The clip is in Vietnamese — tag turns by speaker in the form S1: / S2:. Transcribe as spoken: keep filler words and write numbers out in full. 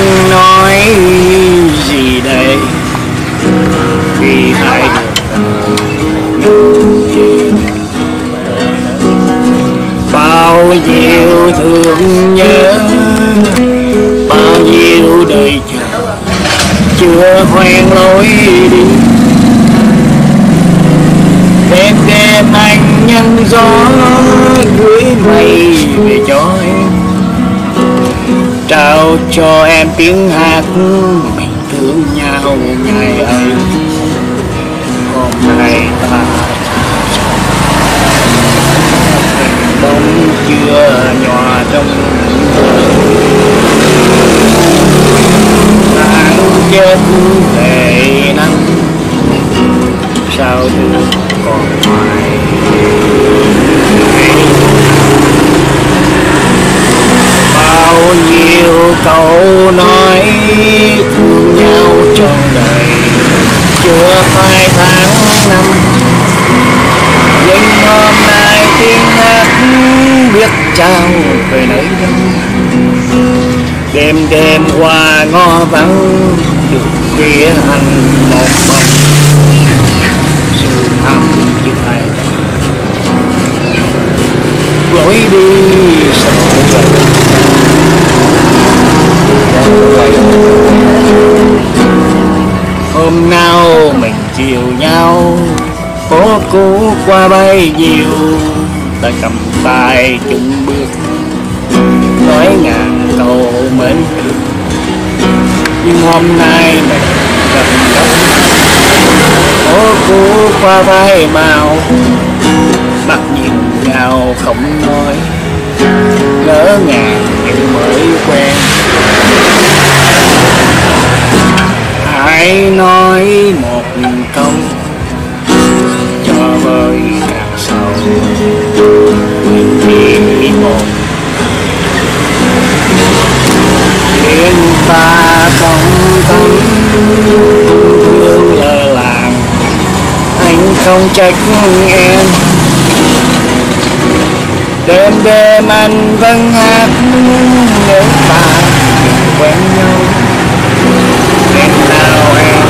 S1: nói gì đây vì hai bao nhiêu thương nhớ, bao nhiêu đời chờ chưa quen lối đi. Đêm đêm anh nhân gió gửi mây về cho em, trao cho em tiếng hát mình thương nhau ngày ấy. Hôm nay ta bóng chưa nhòa trong nắng chết về nắng sao được còn hoài. Bao nhiêu câu nói thương nhau trọn đời chưa phai tháng năm, nhưng hôm nay tiếng hát biết trao về nơi đâu. Đêm đêm qua ngõ vắng được khuya hành một vòng, sự thăm như ai lối đi sao vậy. Hôm nào mình chiều nhau phố cũ qua bay nhiều, ta cầm tay chung bước nói ngàn câu mến thương. Nhưng hôm nay mình gặp nhau phố cũ qua vai màu, mặt nhìn nhau không nói ngỡ ngàng như mới quen. Hãy nói một câu cho vơi càng sầu, mình đi một khiến ta không tâm thương lơ làng. Anh không trách em, đêm đêm anh vẫn hát nếu ta quen nhau. Em nào em